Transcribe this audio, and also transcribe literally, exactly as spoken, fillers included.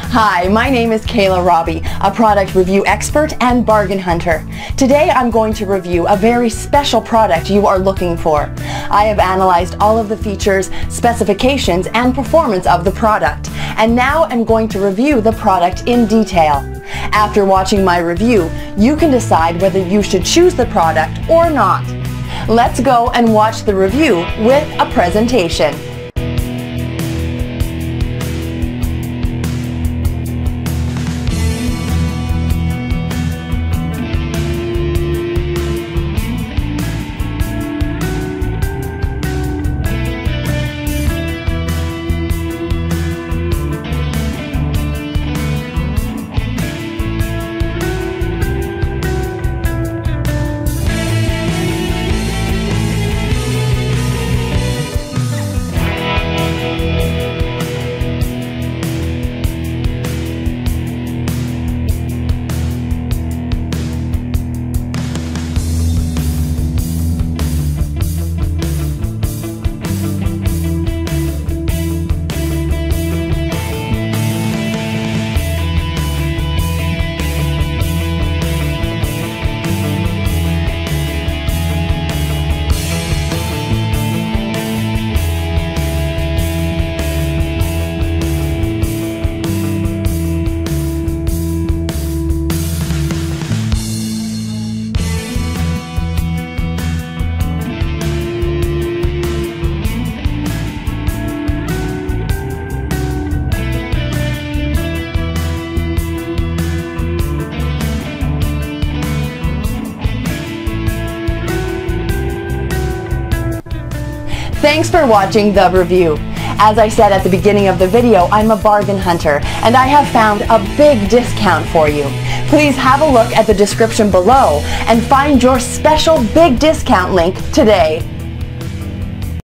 Hi, my name is Kayla Robbie, a product review expert and bargain hunter. Today I'm going to review a very special product you are looking for. I have analyzed all of the features, specifications, and performance of the product, and now I'm going to review the product in detail. After watching my review, you can decide whether you should choose the product or not. Let's go and watch the review with a presentation. Thanks for watching the review. As I said at the beginning of the video, I'm a bargain hunter, and I have found a big discount for you. Please have a look at the description below and find your special big discount link today.